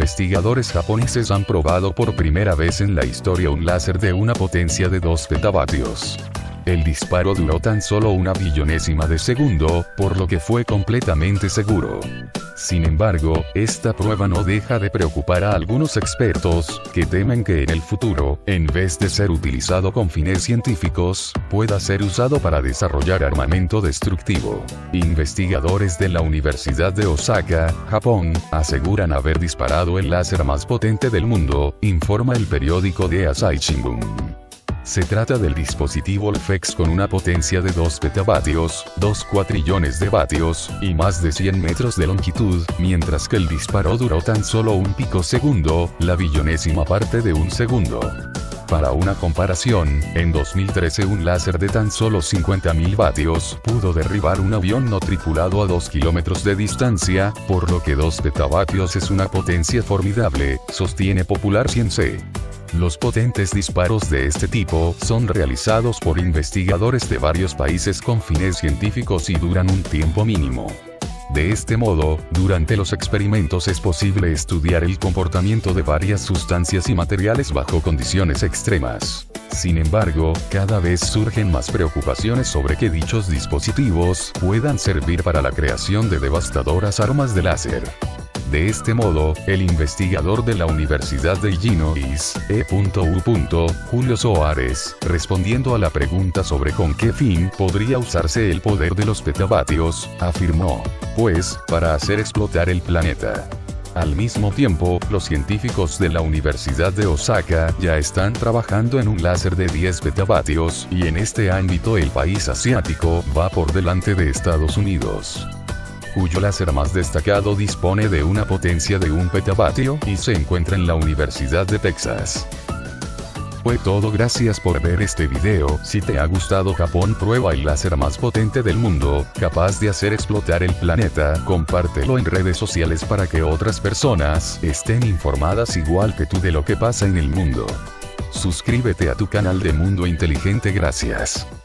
investigadores japoneses han probado por primera vez en la historia un láser de una potencia de 2 petavatios. El disparo duró tan solo una billonésima de segundo, por lo que fue completamente seguro. Sin embargo, esta prueba no deja de preocupar a algunos expertos, que temen que en el futuro, en vez de ser utilizado con fines científicos, pueda ser usado para desarrollar armamento destructivo. Investigadores de la Universidad de Osaka, Japón, aseguran haber disparado el láser más potente del mundo, informa el periódico The Asahi Shimbun. Se trata del dispositivo LFEX con una potencia de 2 petavatios, 2 cuatrillones de vatios, y más de 100 metros de longitud, mientras que el disparo duró tan solo un picosegundo, la billonésima parte de un segundo. Para una comparación, en 2013 un láser de tan solo 50.000 vatios pudo derribar un avión no tripulado a 2 kilómetros de distancia, por lo que 2 petavatios es una potencia formidable, sostiene Popular Science. Los potentes disparos de este tipo son realizados por investigadores de varios países con fines científicos y duran un tiempo mínimo. De este modo, durante los experimentos es posible estudiar el comportamiento de varias sustancias y materiales bajo condiciones extremas. Sin embargo, cada vez surgen más preocupaciones sobre que dichos dispositivos puedan servir para la creación de devastadoras armas de láser. De este modo, el investigador de la Universidad de Illinois, Julio Soares, respondiendo a la pregunta sobre con qué fin podría usarse el poder de los petavatios, afirmó: pues, para hacer explotar el planeta. Al mismo tiempo, los científicos de la Universidad de Osaka ya están trabajando en un láser de 10 petavatios, y en este ámbito el país asiático va por delante de Estados Unidos, cuyo láser más destacado dispone de una potencia de 1 petavatio y se encuentra en la Universidad de Texas. Fue todo, gracias por ver este video. Si te ha gustado Japón prueba el láser más potente del mundo, capaz de hacer explotar el planeta, compártelo en redes sociales para que otras personas estén informadas igual que tú de lo que pasa en el mundo. Suscríbete a tu canal de Mundo Inteligente. Gracias.